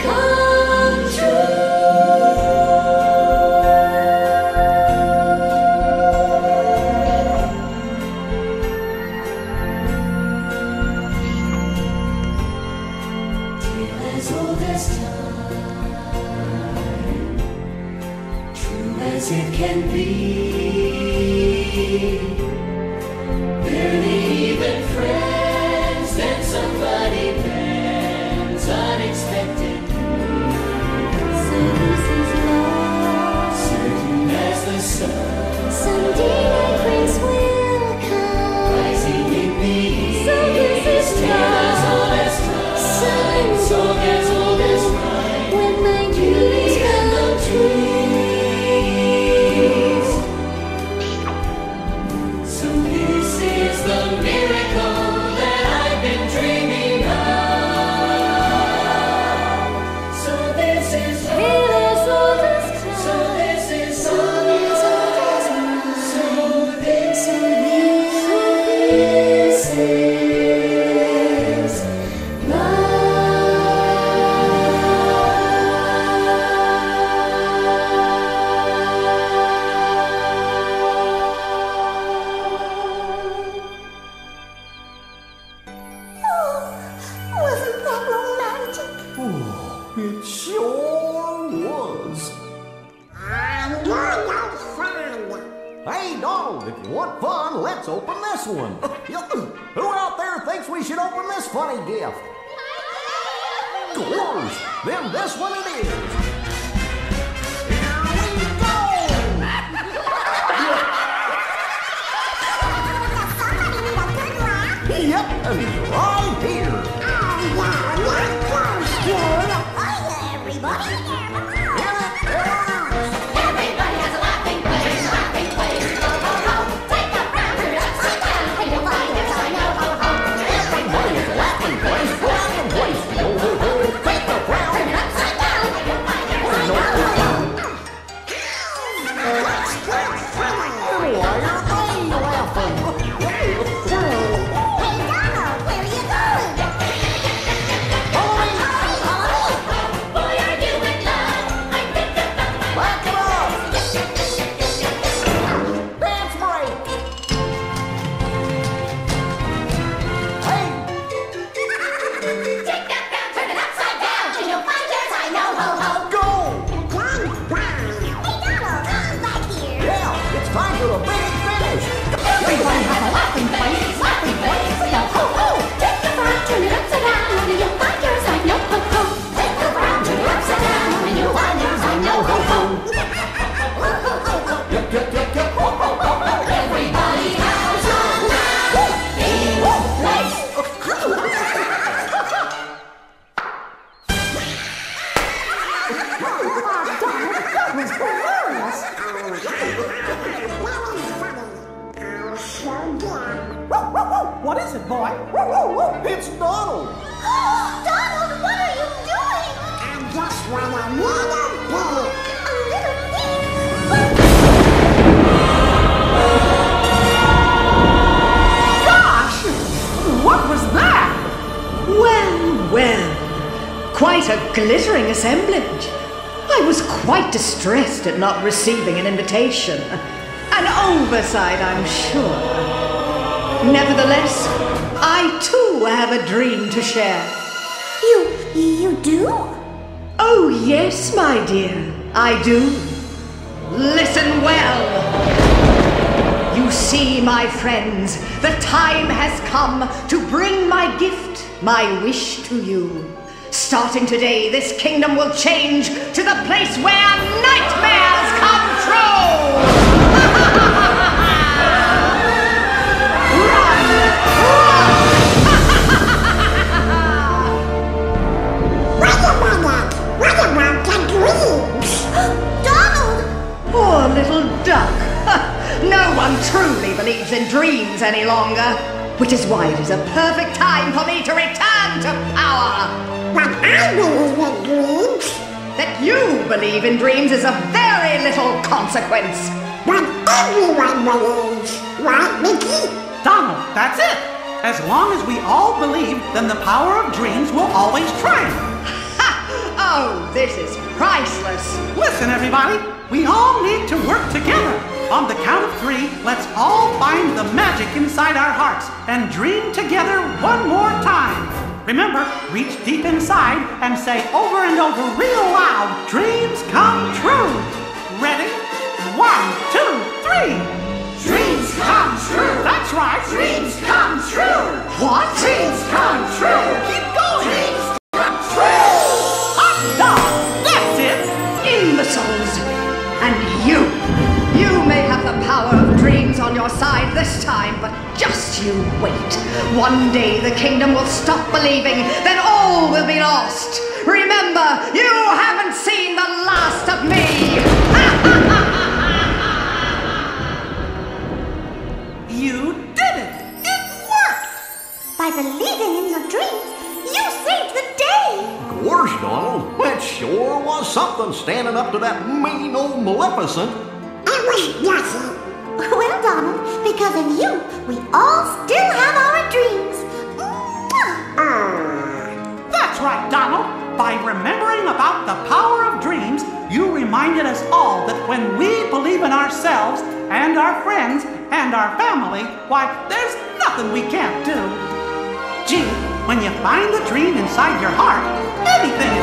come true. Tale as old as time, true as it can be. Barely even friends, then somebody bends unexpectedly. So this is love, certain as the sun. Someday my friends will come, rising in the east. So this is tale as old as time, song as old as rhyme. When my dreams come true. So this is the miracle that I've been dreaming of. So this is tale as old as time. So this is song as old as rhyme. So this is love. Wasn't that romantic? It sure was. I'm gonna find it. Hey, Donald, if you want fun, let's open this one. Who out there thinks we should open this funny gift? Yours. Then this one it is. Here we go. Somebody need a good laugh. Yep, and he's right here. Oh, yeah, not close, dude. Oh, yeah, everybody. Everybody has a laughing place, laughing place. Ho, ho, ho. Take a round, turn it upside down, and you'll find there's I know, ho, ho. Everybody is a laughing place, laughing place. Yo, ho, ho, take the frown. Turn it upside down, and you'll find there's I know, ho, ho. That's not funny. Why are they laughing? Hey, Donald, where are you going? Boy, are you in love? I think about my Back it up. Dance break. Hey, Take that round, turn it upside down, and you'll find there's I know, ho, ho. go. Hey, Donald, come back here. Yeah, it's time for the big finish. Everybody has a laughing place, laughing place. Yo, ho, ho. Take the round, turn it upside down, and you'll find there's I know, ho, ho. Take the round, turn it upside down, and you'll find there's I know, ho, ho. Yep, yep, yep, yep. Ho, ho, ho, ho. Everybody has a laughing place. What is it, boy? It's Donald. Donald, what are you doing? I just want a little book. A little thing. Gosh! What was that? Well, well, quite a glittering assemblage. I was quite distressed at not receiving an invitation. An oversight, I'm sure. Nevertheless, I too have a dream to share. You do? Oh, yes, my dear, I do. Listen well. You see, my friends, the time has come to bring my gift, my wish to you. Starting today, this kingdom will change to the place where nightmares come true! What about the dreams? Donald! Poor little duck. No one truly believes in dreams any longer, which is why it is a perfect time for me to return to power. But I believe in dreams. That you believe in dreams is of very little consequence. But everyone believes, right, Mickey? Donald, that's it. As long as we all believe, then the power of dreams will always triumph. Ha! Oh, this is priceless. Listen, everybody. We all need to work together. On the count of 3, let's all find the magic inside our hearts and dream together one more time. Remember, reach deep inside and say over and over real loud, dreams come true. Ready? 1, 2, 3. Dreams come true. That's right. Dreams come true. What? Dreams come true. Keep going. Dreams come true. Hot dog. That's it. Imbeciles! And you may have the power of dreams on your side this time, but just you wait. One day the kingdom will stop believing, then all will be lost. Remember, you haven't seen the last of me! You did it. It worked. By believing in your dreams, you saved the day. Of course, Donald. That sure was something standing up to that mean old Maleficent. It was nothing. Well, Donald, because of you, we all still have our dreams. That's right, Donald. By remembering about the power of dreams, you reminded us all that when we believe in ourselves and our friends and our family, why, there's nothing we can't do. Gee, when you find the dream inside your heart, anything